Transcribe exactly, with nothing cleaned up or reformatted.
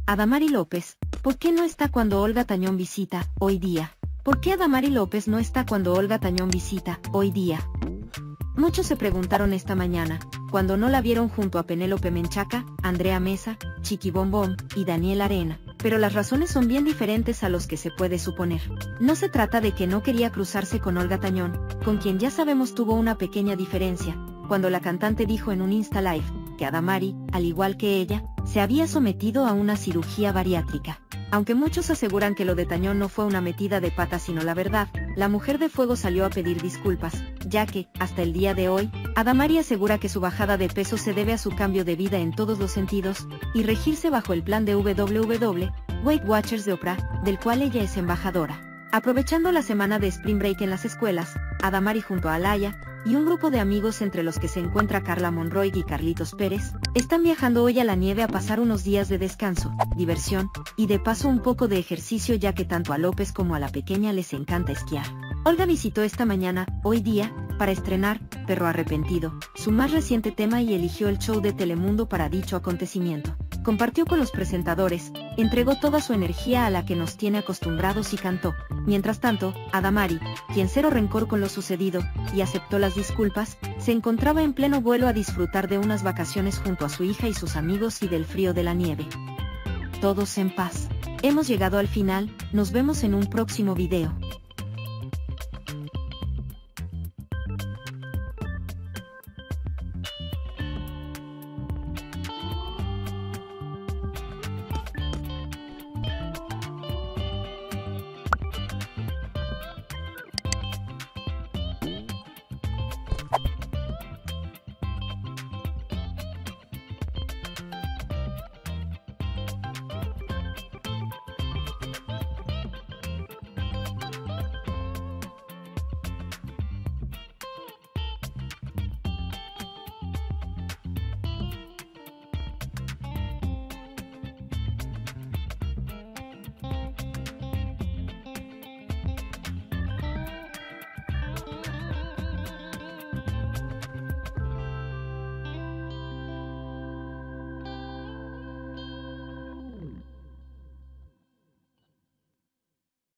Adamari López, ¿por qué no está cuando Olga Tañón visita, hoy día? ¿Por qué Adamari López no está cuando Olga Tañón visita, hoy día? Muchos se preguntaron esta mañana, cuando no la vieron junto a Penélope Menchaca, Andrea Mesa, Chiqui Bombón y Daniel Arena, pero las razones son bien diferentes a los que se puede suponer. No se trata de que no quería cruzarse con Olga Tañón, con quien ya sabemos tuvo una pequeña diferencia, cuando la cantante dijo en un Insta Live, que Adamari, al igual que ella, se había sometido a una cirugía bariátrica. Aunque muchos aseguran que lo de Tañón no fue una metida de pata sino la verdad, la mujer de fuego salió a pedir disculpas, ya que, hasta el día de hoy, Adamari asegura que su bajada de peso se debe a su cambio de vida en todos los sentidos, y regirse bajo el plan de W W W, Weight Watchers de Oprah, del cual ella es embajadora. Aprovechando la semana de Spring Break en las escuelas, Adamari junto a Alaya, y un grupo de amigos entre los que se encuentra Carla Monroy y Carlitos Pérez, están viajando hoy a la nieve a pasar unos días de descanso, diversión, y de paso un poco de ejercicio ya que tanto a López como a la pequeña les encanta esquiar. Olga visitó esta mañana, hoy día, para estrenar, Perro Arrepentido, su más reciente tema y eligió el show de Telemundo para dicho acontecimiento. Compartió con los presentadores, entregó toda su energía a la que nos tiene acostumbrados y cantó. Mientras tanto, Adamari, quien cero rencor con lo sucedido, y aceptó las disculpas, se encontraba en pleno vuelo a disfrutar de unas vacaciones junto a su hija y sus amigos y del frío de la nieve. Todos en paz. Hemos llegado al final, nos vemos en un próximo video.